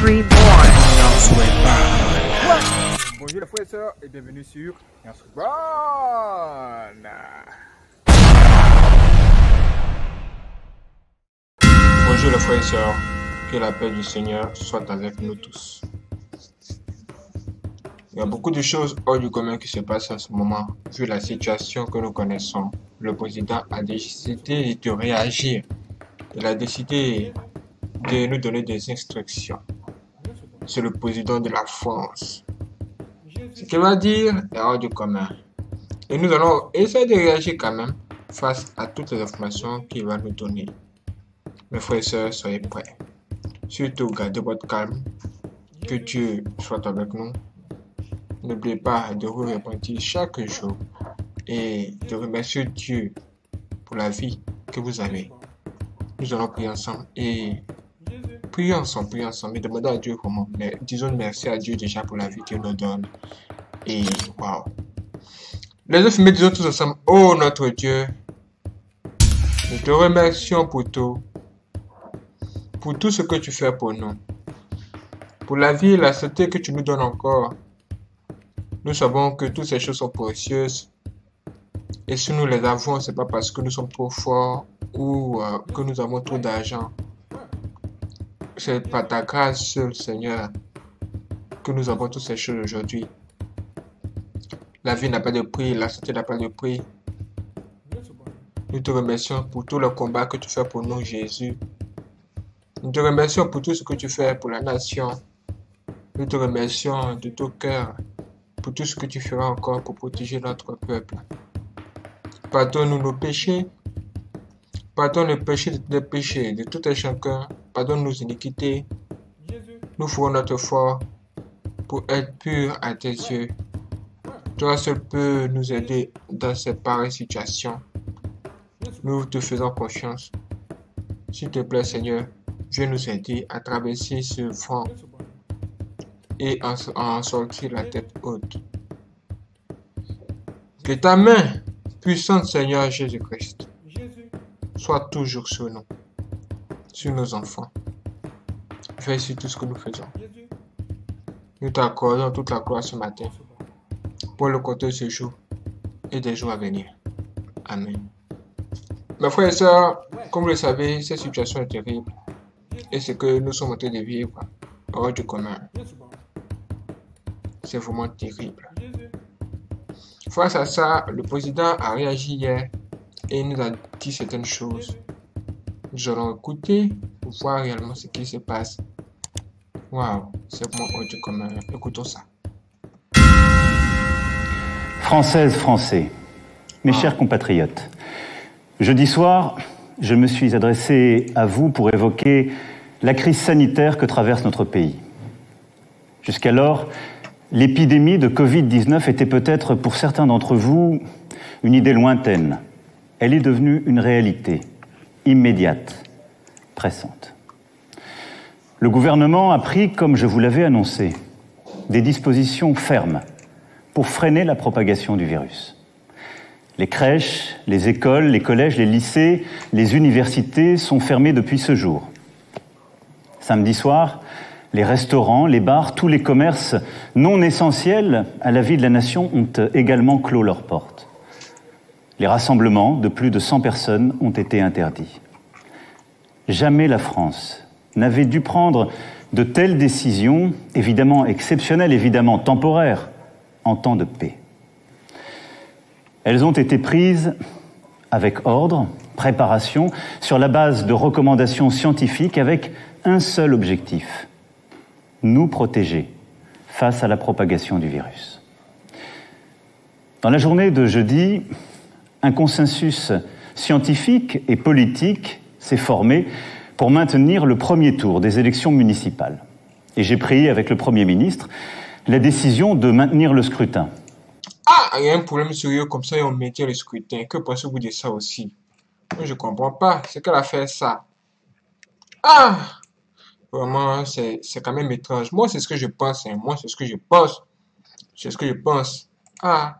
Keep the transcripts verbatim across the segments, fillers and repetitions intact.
Reborn. Bonjour les frères et sœurs et bienvenue sur Nance Reborn. Bonjour les frères et sœurs, que la paix du Seigneur soit avec nous tous. Il y a beaucoup de choses hors du commun qui se passent en ce moment. Vu la situation que nous connaissons, le président a décidé de réagir. Il a décidé de nous donner des instructions. C'est le président de la France. Ce qu'il va dire est hors du commun. Et nous allons essayer de réagir quand même face à toutes les informations qu'il va nous donner. Mes frères et sœurs, soyez prêts. Surtout, gardez votre calme. Que Dieu soit avec nous. N'oubliez pas de vous repentir chaque jour et de remercier Dieu pour la vie que vous avez. Nous allons prier ensemble et prier ensemble, prier ensemble et demander à Dieu comment. Mais disons merci à Dieu déjà pour la vie qu'il nous donne. Et waouh. Les autres films, disons tous ensemble, oh notre Dieu, nous te remercions pour tout. Pour tout ce que tu fais pour nous. Pour la vie et la santé que tu nous donnes encore. Nous savons que toutes ces choses sont précieuses. Et si nous les avons, ce n'est pas parce que nous sommes trop forts ou euh, que nous avons trop d'argent. C'est par ta grâce seule, Seigneur, que nous avons toutes ces choses aujourd'hui. La vie n'a pas de prix, la santé n'a pas de prix. Nous te remercions pour tout le combat que tu fais pour nous, Jésus. Nous te remercions pour tout ce que tu fais pour la nation. Nous te remercions de tout cœur pour tout ce que tu feras encore pour protéger notre peuple. Pardonne-nous nos péchés. Pardonne les péchés des péchés de tout un chacun. Pardonne nos iniquités. Nous ferons notre effort pour être purs à tes yeux. Toi seul peux nous aider dans cette pareille situation. Nous te faisons confiance. S'il te plaît, Seigneur, viens nous aider à traverser ce front et en, en sortir la tête haute. Que ta main puissante, Seigneur Jésus-Christ, soit toujours sur nous, sur nos enfants. Veille sur tout ce que nous faisons. Nous t'accordons toute la gloire ce matin pour le côté de ce jour et des jours à venir. Amen. Mes frères et sœurs, comme vous le savez, cette situation est terrible et ce que nous sommes en train de vivre hors du commun. C'est vraiment terrible. Face à ça, le président a réagi hier et nous a dit certaines choses. Nous allons écouter pour voir réellement ce qui se passe. Waouh, c'est vraiment hors du commun. Écoutons ça. Françaises, Français, mes ah. chers compatriotes, jeudi soir, je me suis adressé à vous pour évoquer la crise sanitaire que traverse notre pays. Jusqu'alors, l'épidémie de Covid dix-neuf était peut-être pour certains d'entre vous une idée lointaine. Elle est devenue une réalité, immédiate, pressante. Le gouvernement a pris, comme je vous l'avais annoncé, des dispositions fermes pour freiner la propagation du virus. Les crèches, les écoles, les collèges, les lycées, les universités sont fermés depuis ce jour. Samedi soir, les restaurants, les bars, tous les commerces non essentiels à la vie de la nation ont également clos leurs portes. Les rassemblements de plus de cent personnes ont été interdits. Jamais la France n'avait dû prendre de telles décisions, évidemment exceptionnelles, évidemment temporaires, en temps de paix. Elles ont été prises avec ordre, préparation, sur la base de recommandations scientifiques avec un seul objectif: nous protéger face à la propagation du virus. Dans la journée de jeudi, un consensus scientifique et politique s'est formé pour maintenir le premier tour des élections municipales. Et j'ai pris avec le Premier ministre la décision de maintenir le scrutin. Ah, il y a un problème sérieux comme ça et on maintient le scrutin. Que pensez-vous de ça aussi? Moi, je comprends pas. C'est qu'elle a fait ça. Ah! Vraiment, c'est quand même étrange. Moi, c'est ce que je pense. Hein. Moi, c'est ce que je pense. C'est ce que je pense. Ah!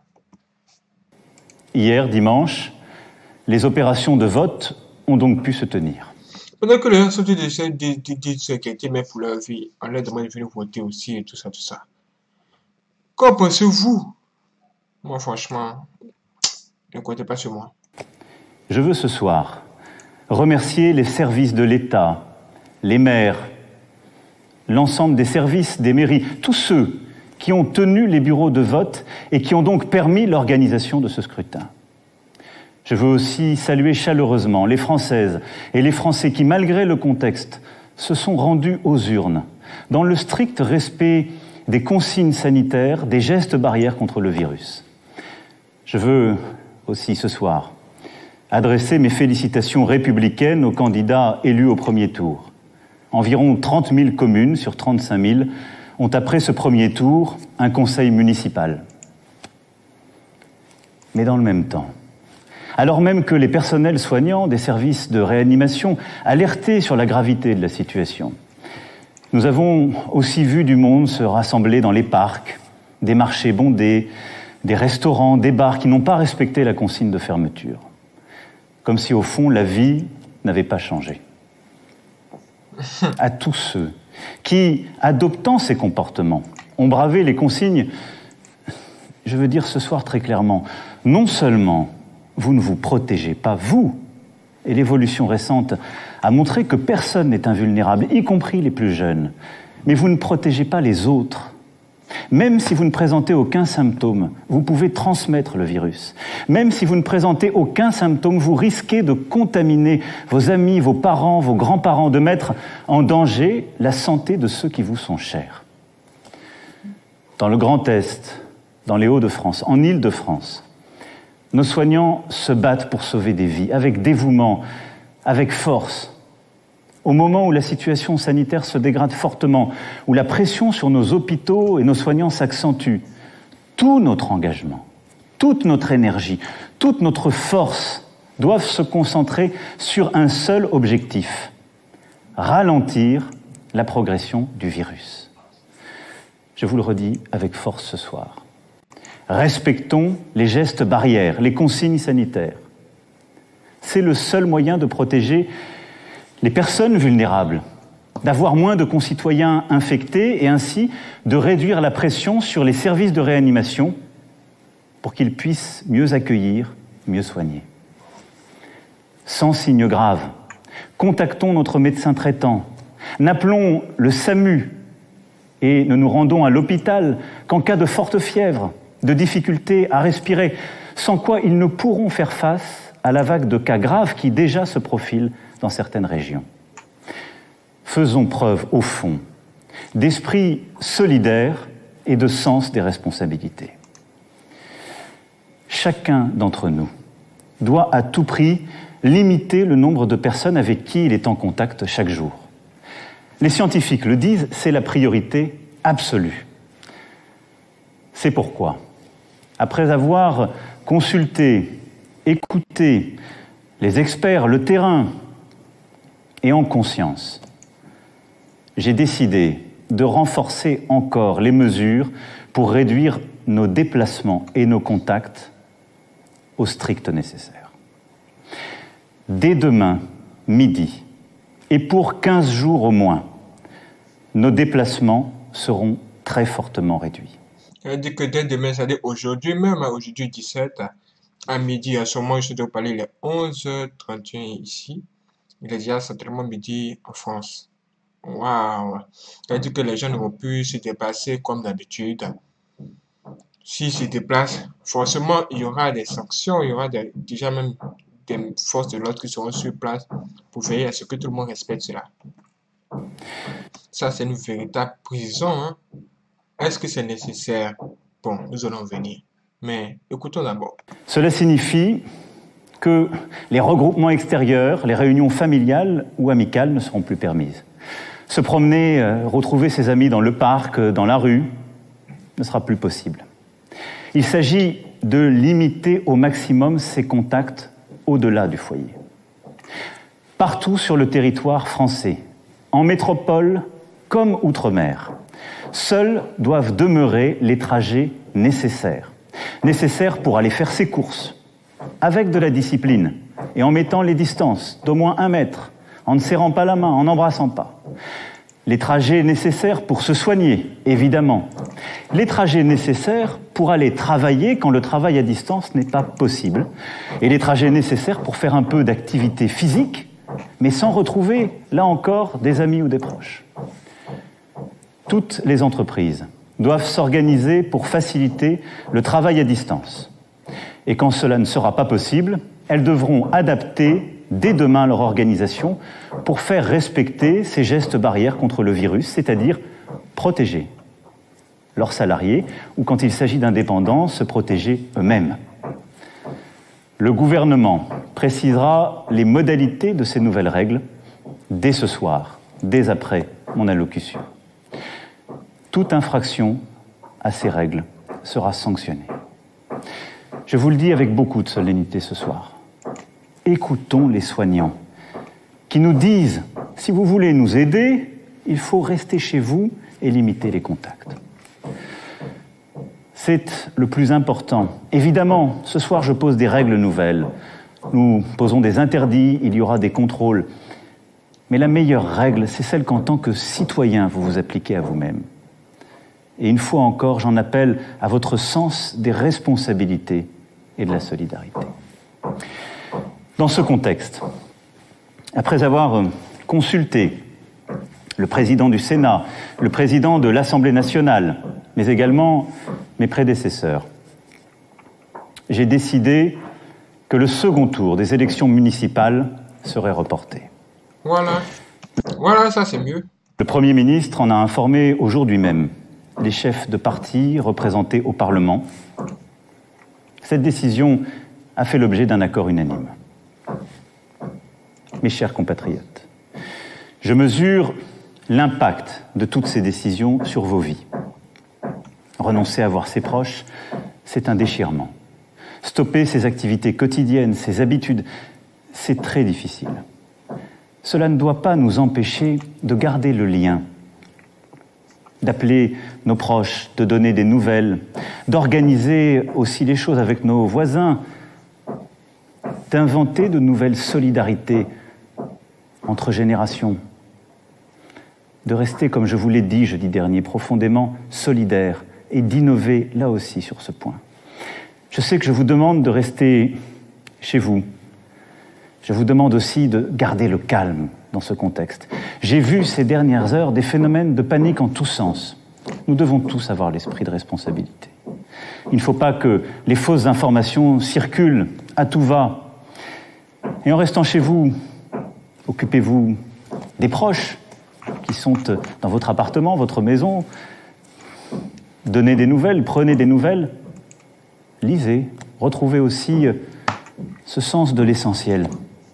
Hier, dimanche, les opérations de vote ont donc pu se tenir. Pendant que les gens sont déjà dit s'inquiéter, mais pour leur vie, on leur demande de venir voter aussi et tout ça, tout ça. Qu'en pensez-vous? Moi, franchement, ne comptez pas sur moi. Je veux ce soir remercier les services de l'État, les maires, l'ensemble des services des mairies, tous ceux qui ont tenu les bureaux de vote et qui ont donc permis l'organisation de ce scrutin. Je veux aussi saluer chaleureusement les Françaises et les Français qui, malgré le contexte, se sont rendus aux urnes, dans le strict respect des consignes sanitaires, des gestes barrières contre le virus. Je veux aussi ce soir adresser mes félicitations républicaines aux candidats élus au premier tour. Environ trente mille communes sur trente-cinq mille ont, après ce premier tour, un conseil municipal. Mais dans le même temps, alors même que les personnels soignants des services de réanimation alertaient sur la gravité de la situation, nous avons aussi vu du monde se rassembler dans les parcs, des marchés bondés, des restaurants, des bars qui n'ont pas respecté la consigne de fermeture. Comme si, au fond, la vie n'avait pas changé. À tous ceux qui, adoptant ces comportements, ont bravé les consignes, je veux dire ce soir très clairement, non seulement vous ne vous protégez pas, vous, et l'évolution récente a montré que personne n'est invulnérable, y compris les plus jeunes, mais vous ne protégez pas les autres. Même si vous ne présentez aucun symptôme, vous pouvez transmettre le virus. Même si vous ne présentez aucun symptôme, vous risquez de contaminer vos amis, vos parents, vos grands-parents, de mettre en danger la santé de ceux qui vous sont chers. Dans le Grand Est, dans les Hauts-de-France, en Île-de-France, nos soignants se battent pour sauver des vies, avec dévouement, avec force. Au moment où la situation sanitaire se dégrade fortement, où la pression sur nos hôpitaux et nos soignants s'accentue, tout notre engagement, toute notre énergie, toute notre force doivent se concentrer sur un seul objectif: ralentir la progression du virus. Je vous le redis avec force ce soir. Respectons les gestes barrières, les consignes sanitaires. C'est le seul moyen de protéger les personnes vulnérables, d'avoir moins de concitoyens infectés et ainsi de réduire la pression sur les services de réanimation pour qu'ils puissent mieux accueillir, mieux soigner. Sans signe grave, contactons notre médecin traitant, n'appelons le SAMU et ne nous rendons à l'hôpital qu'en cas de forte fièvre, de difficultés à respirer, sans quoi ils ne pourront faire face à la vague de cas graves qui déjà se profile dans certaines régions. Faisons preuve, au fond, d'esprit solidaire et de sens des responsabilités. Chacun d'entre nous doit à tout prix limiter le nombre de personnes avec qui il est en contact chaque jour. Les scientifiques le disent, c'est la priorité absolue. C'est pourquoi, après avoir consulté, écouté les experts, le terrain, et en conscience, j'ai décidé de renforcer encore les mesures pour réduire nos déplacements et nos contacts au strict nécessaire. Dès demain, midi, et pour quinze jours au moins, nos déplacements seront très fortement réduits. Elle dit que dès demain, c'est-à-dire aujourd'hui même, aujourd'hui dix-sept, à midi, à ce moment, je dois parler les onze heures trente et un ici. Il est déjà certainement midi en France. Waouh! Ça veut dire que les gens ne vont plus se déplacer comme d'habitude. S'ils se déplacent, forcément, il y aura des sanctions, il y aura des, déjà même des forces de l'ordre qui seront sur place pour veiller à ce que tout le monde respecte cela. Ça, c'est une véritable prison. Hein? Est-ce que c'est nécessaire? Bon, nous allons venir. Mais écoutons d'abord. Cela signifie que les regroupements extérieurs, les réunions familiales ou amicales ne seront plus permises. Se promener, euh, retrouver ses amis dans le parc, euh, dans la rue, ne sera plus possible. Il s'agit de limiter au maximum ces contacts au-delà du foyer. Partout sur le territoire français, en métropole comme outre-mer, seuls doivent demeurer les trajets nécessaires. Nécessaires pour aller faire ses courses, avec de la discipline et en mettant les distances d'au moins un mètre en ne serrant pas la main, en n'embrassant pas. Les trajets nécessaires pour se soigner, évidemment. Les trajets nécessaires pour aller travailler quand le travail à distance n'est pas possible. Et les trajets nécessaires pour faire un peu d'activité physique, mais sans retrouver, là encore, des amis ou des proches. Toutes les entreprises doivent s'organiser pour faciliter le travail à distance. Et quand cela ne sera pas possible, elles devront adapter dès demain leur organisation pour faire respecter ces gestes barrières contre le virus, c'est-à-dire protéger leurs salariés ou, quand il s'agit d'indépendants, se protéger eux-mêmes. Le gouvernement précisera les modalités de ces nouvelles règles dès ce soir, dès après mon allocution. Toute infraction à ces règles sera sanctionnée. Je vous le dis avec beaucoup de solennité ce soir. Écoutons les soignants qui nous disent « si vous voulez nous aider, il faut rester chez vous et limiter les contacts ». C'est le plus important. Évidemment, ce soir, je pose des règles nouvelles. Nous posons des interdits, il y aura des contrôles. Mais la meilleure règle, c'est celle qu'en tant que citoyen, vous vous appliquez à vous-même. Et une fois encore, j'en appelle à votre sens des responsabilités et de la solidarité. Dans ce contexte, après avoir consulté le président du Sénat, le président de l'Assemblée nationale, mais également mes prédécesseurs, j'ai décidé que le second tour des élections municipales serait reporté. Voilà. Voilà, ça c'est mieux. Le Premier ministre en a informé aujourd'hui même les chefs de parti représentés au Parlement. Cette décision a fait l'objet d'un accord unanime. Mes chers compatriotes, je mesure l'impact de toutes ces décisions sur vos vies. Renoncer à voir ses proches, c'est un déchirement. Stopper ses activités quotidiennes, ses habitudes, c'est très difficile. Cela ne doit pas nous empêcher de garder le lien, d'appeler nos proches, de donner des nouvelles, d'organiser aussi les choses avec nos voisins, d'inventer de nouvelles solidarités entre générations, de rester, comme je vous l'ai dit jeudi dernier, profondément solidaires et d'innover là aussi sur ce point. Je sais que je vous demande de rester chez vous. Je vous demande aussi de garder le calme dans ce contexte. J'ai vu ces dernières heures des phénomènes de panique en tous sens. Nous devons tous avoir l'esprit de responsabilité. Il ne faut pas que les fausses informations circulent à tout va. Et en restant chez vous, occupez-vous des proches qui sont dans votre appartement, votre maison. Donnez des nouvelles, prenez des nouvelles. Lisez, retrouvez aussi ce sens de l'essentiel.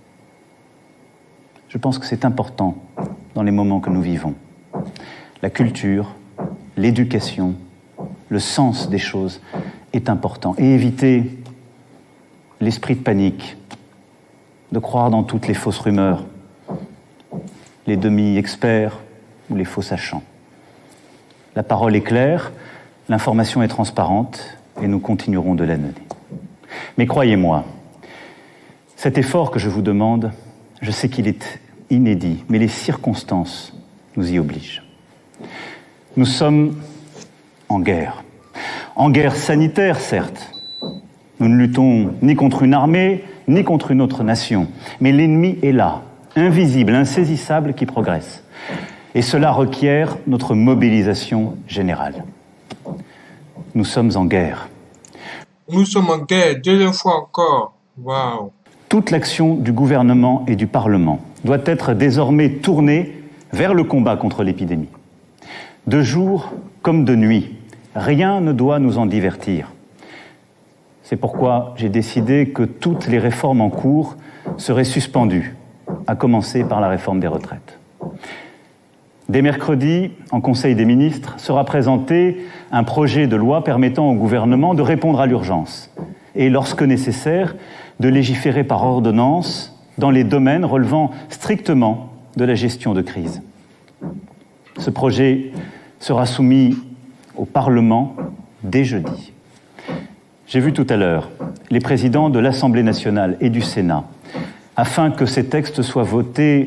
Je pense que c'est important dans les moments que nous vivons. La culture, l'éducation, le sens des choses est important. Et éviter l'esprit de panique, de croire dans toutes les fausses rumeurs, les demi-experts ou les faux sachants. La parole est claire, l'information est transparente et nous continuerons de la donner. Mais croyez-moi, cet effort que je vous demande, je sais qu'il est inédit, mais les circonstances nous y obligent. Nous sommes en guerre. En guerre sanitaire, certes. Nous ne luttons ni contre une armée, ni contre une autre nation. Mais l'ennemi est là, invisible, insaisissable, qui progresse. Et cela requiert notre mobilisation générale. Nous sommes en guerre. Nous sommes en guerre, deuxième fois encore. Waouh. Toute l'action du gouvernement et du Parlement doit être désormais tournée vers le combat contre l'épidémie. De jour comme de nuit, rien ne doit nous en divertir. C'est pourquoi j'ai décidé que toutes les réformes en cours seraient suspendues, à commencer par la réforme des retraites. Dès mercredi, en Conseil des ministres, sera présenté un projet de loi permettant au gouvernement de répondre à l'urgence et, lorsque nécessaire, de légiférer par ordonnance dans les domaines relevant strictement de la gestion de crise. Ce projet sera soumis au Parlement dès jeudi. J'ai vu tout à l'heure les présidents de l'Assemblée nationale et du Sénat afin que ces textes soient votés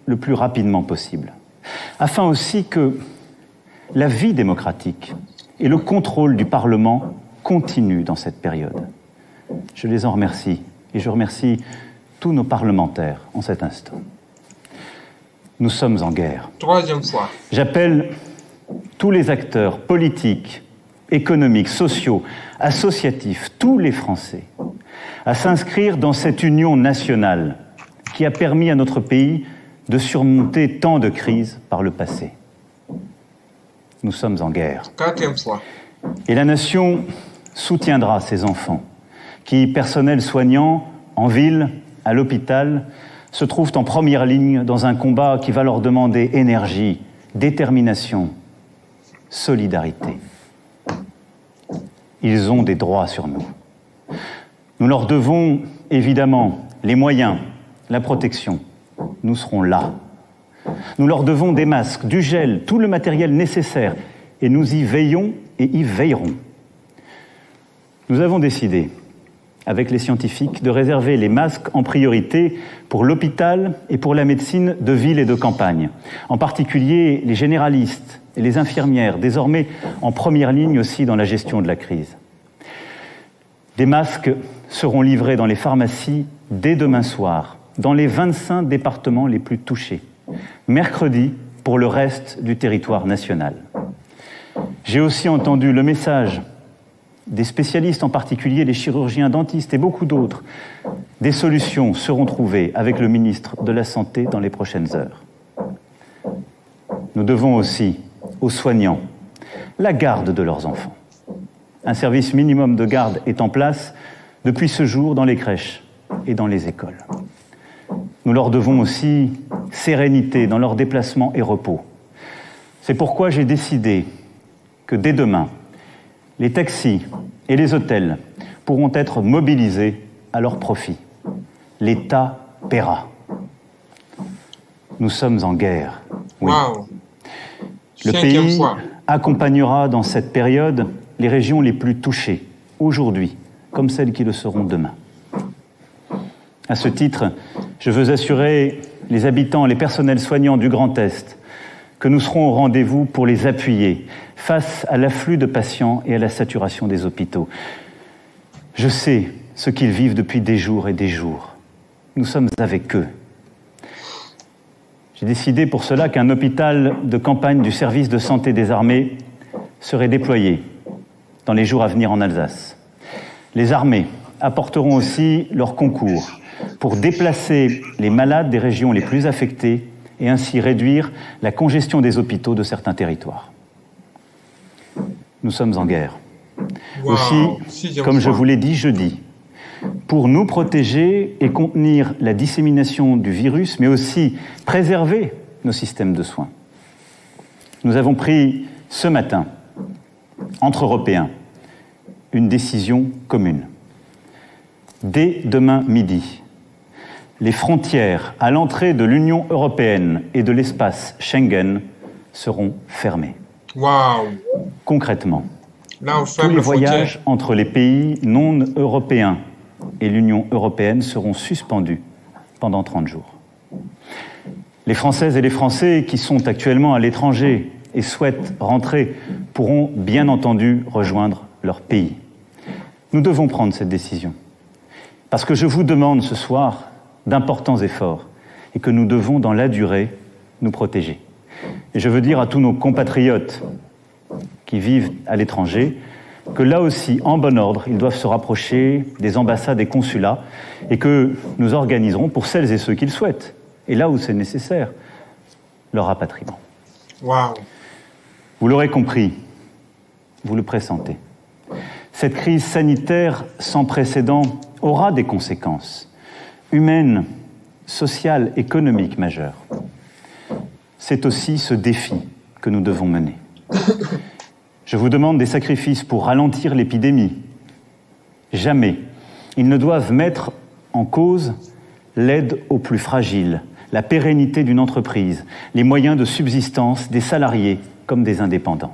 le plus rapidement possible, afin aussi que la vie démocratique et le contrôle du Parlement continuent dans cette période. Je les en remercie et je remercie tous nos parlementaires en cet instant. Nous sommes en guerre. Troisième fois. J'appelle tous les acteurs politiques, économiques, sociaux, associatifs, tous les Français, à s'inscrire dans cette union nationale qui a permis à notre pays de surmonter tant de crises par le passé. Nous sommes en guerre. Quatrième fois. Et la nation soutiendra ces enfants qui, personnel soignant, en ville, à l'hôpital, se trouvent en première ligne dans un combat qui va leur demander énergie, détermination, solidarité. Ils ont des droits sur nous. Nous leur devons évidemment les moyens, la protection. Nous serons là. Nous leur devons des masques, du gel, tout le matériel nécessaire. Et nous y veillons et y veillerons. Nous avons décidé, avec les scientifiques, de réserver les masques en priorité pour l'hôpital et pour la médecine de ville et de campagne. En particulier les généralistes et les infirmières, désormais en première ligne aussi dans la gestion de la crise. Des masques seront livrés dans les pharmacies dès demain soir, dans les vingt-cinq départements les plus touchés. Mercredi, pour le reste du territoire national. J'ai aussi entendu le message des spécialistes, en particulier les chirurgiens dentistes et beaucoup d'autres. Des solutions seront trouvées avec le ministre de la Santé dans les prochaines heures. Nous devons aussi aux soignants la garde de leurs enfants. Un service minimum de garde est en place depuis ce jour dans les crèches et dans les écoles. Nous leur devons aussi sérénité dans leurs déplacements et repos. C'est pourquoi j'ai décidé que dès demain, les taxis et les hôtels pourront être mobilisés à leur profit. L'État paiera. Nous sommes en guerre. Oui. Wow. Le Cinquième pays fois. accompagnera dans cette période les régions les plus touchées, aujourd'hui, comme celles qui le seront demain. À ce titre, je veux assurer les habitants, les personnels soignants du Grand Est que nous serons au rendez-vous pour les appuyer face à l'afflux de patients et à la saturation des hôpitaux. Je sais ce qu'ils vivent depuis des jours et des jours. Nous sommes avec eux. J'ai décidé pour cela qu'un hôpital de campagne du service de santé des armées serait déployé dans les jours à venir en Alsace. Les armées apporteront aussi leur concours pour déplacer les malades des régions les plus affectées et ainsi réduire la congestion des hôpitaux de certains territoires. Nous sommes en guerre. Wow. Aussi, Sixième comme je fois. vous l'ai dit jeudi, pour nous protéger et contenir la dissémination du virus, mais aussi préserver nos systèmes de soins. Nous avons pris ce matin, entre Européens, une décision commune. Dès demain midi, les frontières à l'entrée de l'Union européenne et de l'espace Schengen seront fermées. Waouh. Concrètement, Là, on tous ferme les les frontières. voyages entre les pays non européens et l'Union européenne seront suspendus pendant trente jours. Les Françaises et les Français qui sont actuellement à l'étranger et souhaitent rentrer pourront bien entendu rejoindre leur pays. Nous devons prendre cette décision parce que je vous demande ce soir d'importants efforts et que nous devons, dans la durée, nous protéger. Et je veux dire à tous nos compatriotes qui vivent à l'étranger que là aussi, en bon ordre, ils doivent se rapprocher des ambassades et consulats et que nous organiserons, pour celles et ceux qui le souhaitent, et là où c'est nécessaire, leur rapatriement. Waouh. Vous l'aurez compris, vous le pressentez. Cette crise sanitaire sans précédent aura des conséquences humaines, sociales, économiques majeures. C'est aussi ce défi que nous devons mener. Je vous demande des sacrifices pour ralentir l'épidémie. Jamais ils ne doivent mettre en cause l'aide aux plus fragiles, la pérennité d'une entreprise, les moyens de subsistance des salariés comme des indépendants.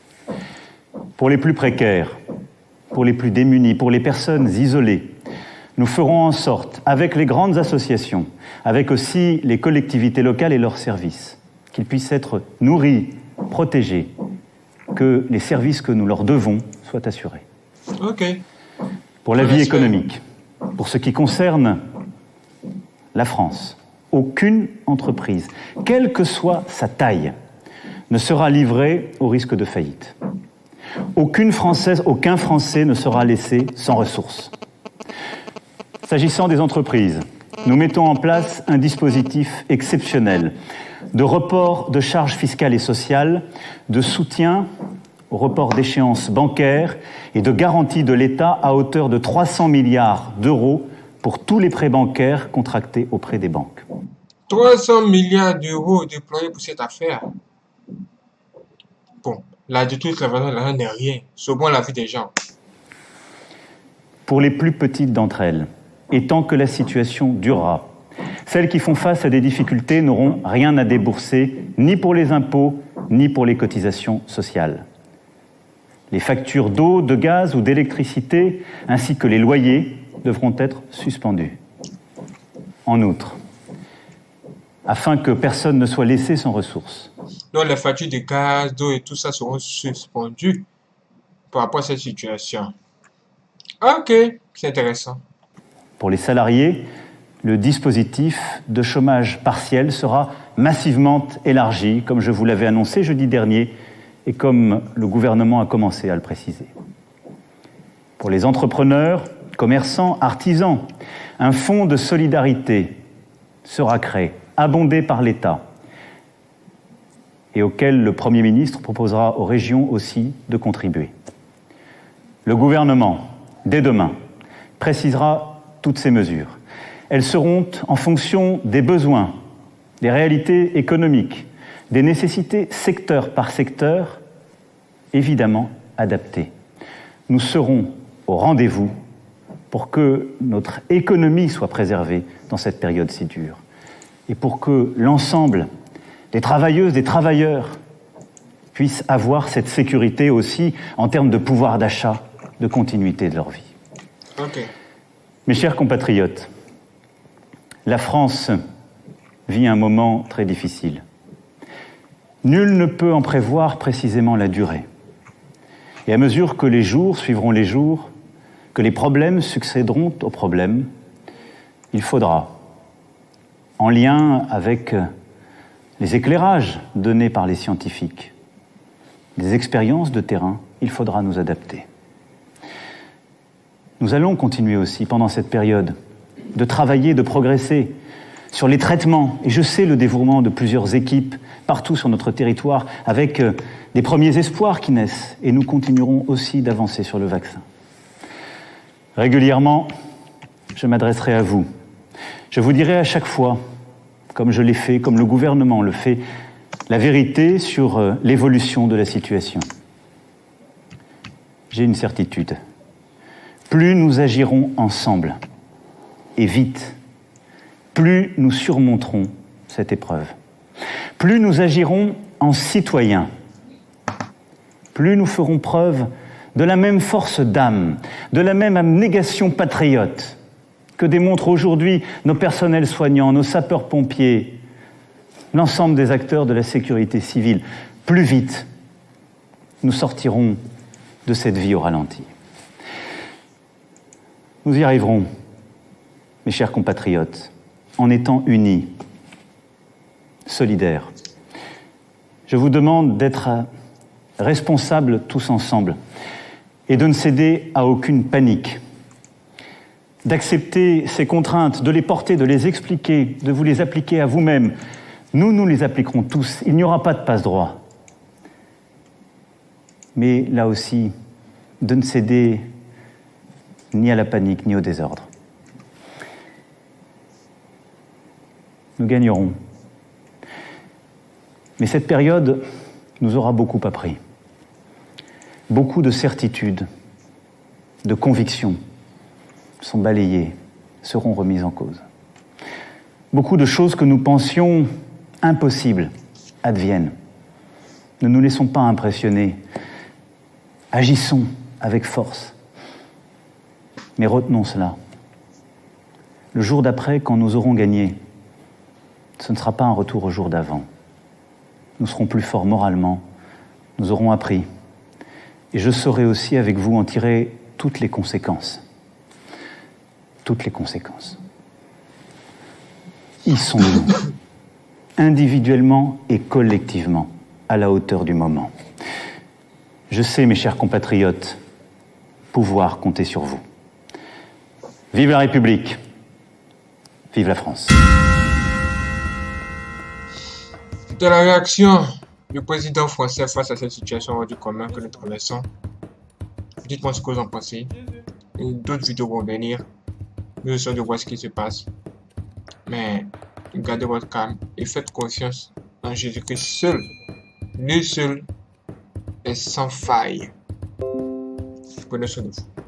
Pour les plus précaires, pour les plus démunis, pour les personnes isolées, nous ferons en sorte, avec les grandes associations, avec aussi les collectivités locales et leurs services, qu'ils puissent être nourris, protégés, que les services que nous leur devons soient assurés. Ok. Pour la vie économique, pour ce qui concerne la France, aucune entreprise, quelle que soit sa taille, ne sera livrée au risque de faillite. Aucune Française, aucun Français ne sera laissé sans ressources. S'agissant des entreprises, nous mettons en place un dispositif exceptionnel de report de charges fiscales et sociales, de soutien au report d'échéances bancaires et de garantie de l'État à hauteur de trois cents milliards d'euros pour tous les prêts bancaires contractés auprès des banques. trois cents milliards d'euros déployés pour cette affaire. Bon, là, de toute la valeur, là, n'est rien. Sauvons la vie des gens. Pour les plus petites d'entre elles, et tant que la situation durera, celles qui font face à des difficultés n'auront rien à débourser, ni pour les impôts, ni pour les cotisations sociales. Les factures d'eau, de gaz ou d'électricité, ainsi que les loyers, devront être suspendues. En outre, afin que personne ne soit laissé sans ressources. Donc les factures de gaz, d'eau et tout ça seront suspendues par rapport à cette situation. Ok, c'est intéressant. Pour les salariés, le dispositif de chômage partiel sera massivement élargi, comme je vous l'avais annoncé jeudi dernier, et comme le gouvernement a commencé à le préciser. Pour les entrepreneurs, commerçants, artisans, un fonds de solidarité sera créé, abondé par l'État, et auquel le Premier ministre proposera aux régions aussi de contribuer. Le gouvernement, dès demain, précisera toutes ces mesures. Elles seront en fonction des besoins, des réalités économiques, des nécessités secteur par secteur, évidemment adaptées. Nous serons au rendez-vous pour que notre économie soit préservée dans cette période si dure et pour que l'ensemble des travailleuses, des travailleurs puissent avoir cette sécurité aussi en termes de pouvoir d'achat, de continuité de leur vie. Ok. Mes chers compatriotes, la France vit un moment très difficile. Nul ne peut en prévoir précisément la durée. Et à mesure que les jours suivront les jours, que les problèmes succéderont aux problèmes, il faudra, en lien avec les éclairages donnés par les scientifiques, les expériences de terrain, il faudra nous adapter. Nous allons continuer aussi, pendant cette période, de travailler, de progresser sur les traitements. Et je sais le dévouement de plusieurs équipes partout sur notre territoire, avec des premiers espoirs qui naissent. Et nous continuerons aussi d'avancer sur le vaccin. Régulièrement, je m'adresserai à vous. Je vous dirai à chaque fois, comme je l'ai fait, comme le gouvernement le fait, la vérité sur l'évolution de la situation. J'ai une certitude. Plus nous agirons ensemble, et vite, plus nous surmonterons cette épreuve. Plus nous agirons en citoyens, plus nous ferons preuve de la même force d'âme, de la même abnégation patriote que démontrent aujourd'hui nos personnels soignants, nos sapeurs-pompiers, l'ensemble des acteurs de la sécurité civile. Plus vite, nous sortirons de cette vie au ralenti. Nous y arriverons, mes chers compatriotes, en étant unis, solidaires. Je vous demande d'être responsables tous ensemble et de ne céder à aucune panique, d'accepter ces contraintes, de les porter, de les expliquer, de vous les appliquer à vous-même. Nous, nous les appliquerons tous. Il n'y aura pas de passe-droit. Mais là aussi, de ne céder ni à la panique, ni au désordre. Nous gagnerons. Mais cette période nous aura beaucoup appris. Beaucoup de certitudes, de convictions sont balayées, seront remises en cause. Beaucoup de choses que nous pensions impossibles adviennent. Ne nous laissons pas impressionner. Agissons avec force. Mais retenons cela. Le jour d'après, quand nous aurons gagné, ce ne sera pas un retour au jour d'avant. Nous serons plus forts moralement, nous aurons appris. Et je saurai aussi avec vous en tirer toutes les conséquences. Toutes les conséquences. Y sont-nous, individuellement et collectivement, à la hauteur du moment. Je sais, mes chers compatriotes, pouvoir compter sur vous. Vive la République! Vive la France! C'était la réaction du président français face à cette situation hors du commun que nous traversons. Dites-moi ce que vous en pensez. D'autres vidéos vont venir. Nous essayons de voir ce qui se passe. Mais gardez votre calme et faites confiance en Jésus-Christ seul. Lui seul est sans faille. Prenez soin de vous.